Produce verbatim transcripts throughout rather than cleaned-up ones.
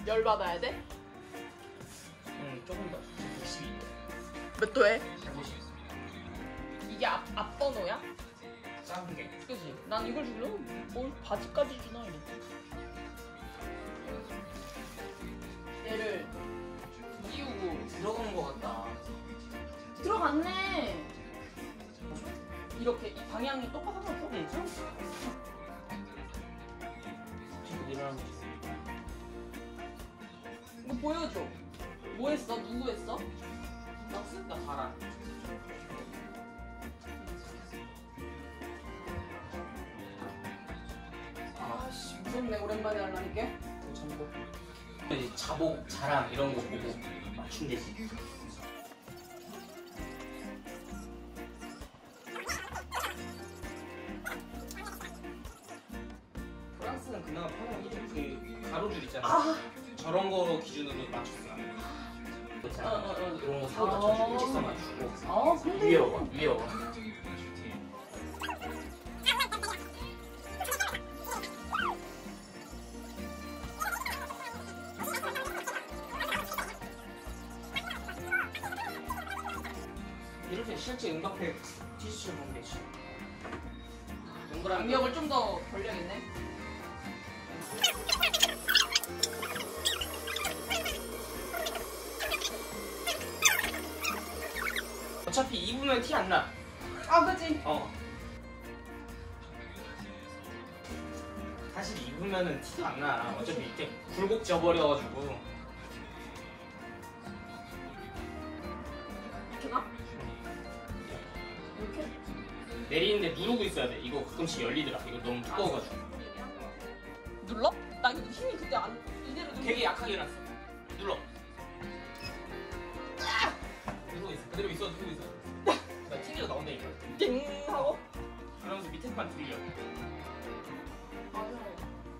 열 받아야 돼? 응, 조금 더. 백십이. 몇 도에? 백오십. 이게 앞, 앞번호야? 작은 게. 그지? 난 이걸 주려면 뭘 바지까지 주나 이랬지. 얘를 띄우고 들어간 거 같다. 들어갔네. 이렇게 이 방향이 똑같아서 응. 뒤로 내려가는 거. 이거 보여줘. 뭐 했어? 누구 했어? 나 쓴다, 바람. 아씨 무섭네. 오랜만에 하려니까. 참고. 이제 자복, 자랑 이런 거 보고 맞춘대지. 프랑스는 그나마 편하게 그 가로줄 있잖아. 아. 저런 거 기준으로 맞췄어. 그렇잖아. 어, 어, 어. 이런 거 사고 아. 맞춰주고 일직선 맞추고. 아 근데 위에 와봐, 위에 와봐. 이럴 때 실제 음악회 티셔츠 보면 되지. 동그라미. 강력을 좀 더 벌려야겠네. 어차피 입으면 티 안 나. 아 그치? 어. 사실 입으면은 티도 안 나. 어차피 이렇게 굴곡 져버려가지고. 이렇게 가? 이렇게? 내리는데 누르고 있어야 돼. 이거 가끔씩 열리더라. 이거 너무 두꺼워가지고. 눌러? 나 이거 힘이 그때 안 이대로 눌러. 되게 약하게 해놨어. 눌러. 누르고 있어. 그대로 있어. 누르고 있어. 나 티비가 나온다니까. 띵 하고. 그러면서 밑에만 들려. 맞아.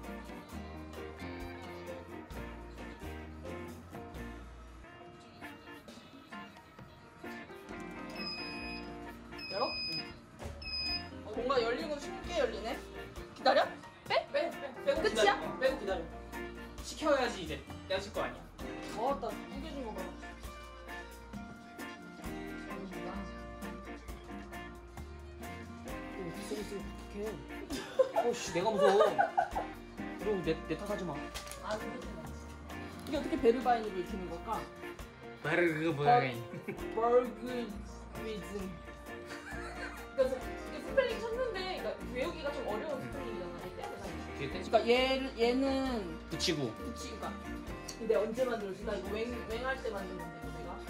열어? 응. 어, 뭔가 열리고 쉽게 열리네. 기다려? 빼? 빼, 빼. 빼고 끝이야? 기다려. 어, 빼고 기다려. 시켜야지 이제 떼어질 거 아니야. 어, 나 무게준 거 봐. 어씨 내가 무서워. 그럼 내, 내 탓하지 마. 아, 그렇지. 이게 어떻게 베르바인으로 읽히는 걸까? 바르그 뭐야? 버그리즘. 그래서 이게 스펠링 쳤는데, 그러니까 외우기가 좀 어려운 스펠링이잖아. 뒤에 떼지. 그러니까 얘 얘는 붙이고. 붙이, 그러니까 근데 언제 만들었지? 나 이거 웽 웽할 때 만든 건데 이거 내가.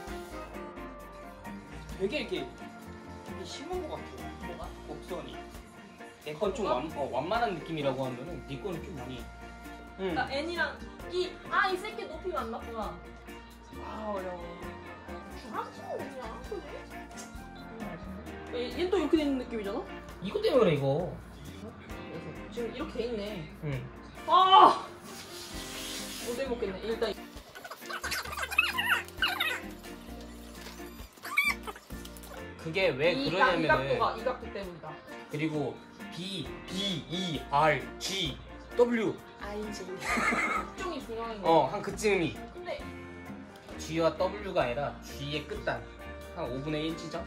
되게 이렇게 되게 심한 거 같아. 뭐가? 곡선이. 내 건 좀 완, 어, 완만한 느낌이라고 하면은 네 거는 좀 많이. 응. 나 N이랑 이, 아, 이 새끼 높이가 안 맞구나. 아, 어려워. 중학생 그냥 그래? 얘 또 이렇게 되는 느낌이잖아? 이거 때문에 그래 이거. 지금 이렇게 돼 있네. 응. 아! 못 해먹겠네. 일단. 그게 왜 이 그러냐면은. 이 각도가 이 각도 때문이다. 그리고 B, B, E, R, G, W. 아이지. 특종이 중요한 거. 어, 한 그쯤이. 근데 G와 W가 아니라 G의 끝단. 한 오분의 일 지점?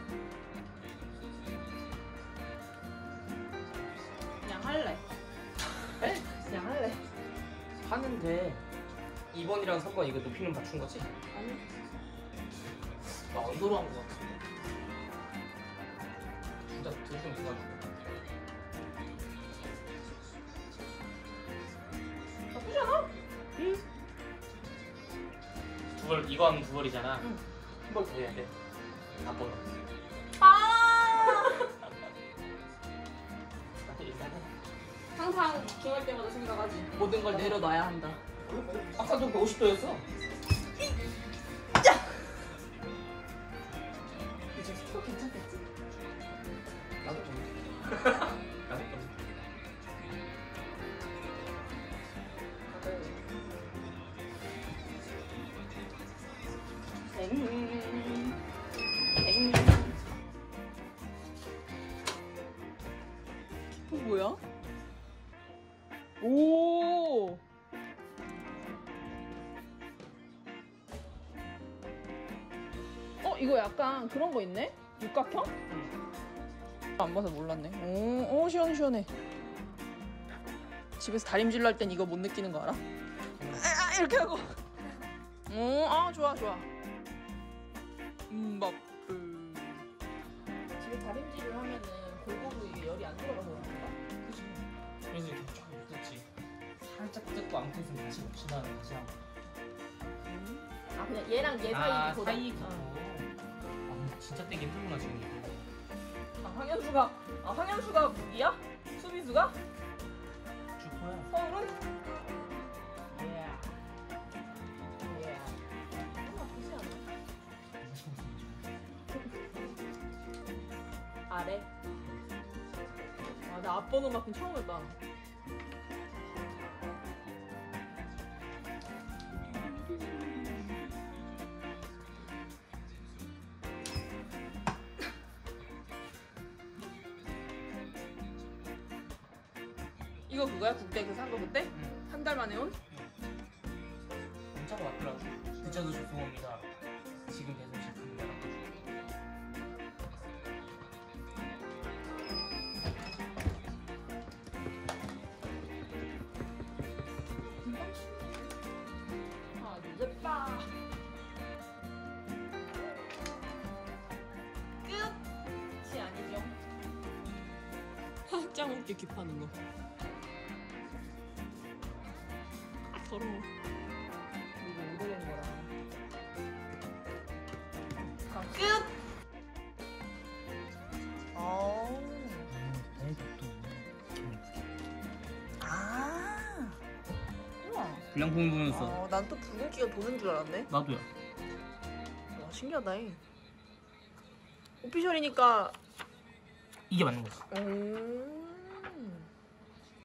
그냥 할래. 그냥 할래. 하는데 이 번이랑 삼 번 이거 높이는 맞춘 거지? 아니. 나 언더로 한 거 같은데. 진짜 둘중 누가 줄까? 나쁘지 않아? 응. 두 벌, 이거 하면 두 벌이잖아. 응. 한 벌 더 해야 돼. 사 번. 아! 일단은. 항상 중할 때마다 생각하지. 모든 걸 내려놔야 한다. 아까도 백오십 도였어. 이제 스티커 괜찮겠지? 나도 좀. 나도 좀. 엥. 엥. 이거 뭐야? 오. 어 이거 약간 그런 거 있네? 육각형? 안 봐서 몰랐네. 오, 오 시원해 시원해. 집에서 다림질로 할 땐 이거 못 느끼는 거 알아? 아, 이렇게 하고. 오, 아 좋아 좋아. 음, 막 그. 집에 다림질을 하면은 골고루 이게 열이 안 들어가서 그런가? 그치? 그래서 이렇게 쫙 뜯지. 살짝 뜯고 안 뜯으면 다시 봅시다. 다시 하고. 음. 아 그냥 얘랑 얘 사이 아, 보다. 사이. 어. 아, 진짜 떼기 힘들구나 지금 이거. 아 황현수가 아 황현수가 무기야? 수비수가? 주퍼야. 서울은? 예. 예. 나쁘지 않아. 아래. 아 나 앞번호 맞긴 처음 했다. 이거 그거야? 국대 그 산 거 그때? 응. 한 달 만에 온? 문자가 왔더라고. 늦어서 죄송합니다. 지금 배송 시작합니다. 아 늦었다. 끝이 아니죠. 짱 웃겨 깁하는 거. 아 더러워. 이거 오래된 거라. 자, 끝. 어. 아. 우와. 불량품 보면서. 어, 난 또 붉은기가 도는 줄 알았네. 나도야. 와, 신기하다. 이. 오피셜이니까. 이게 맞는 거지. 음.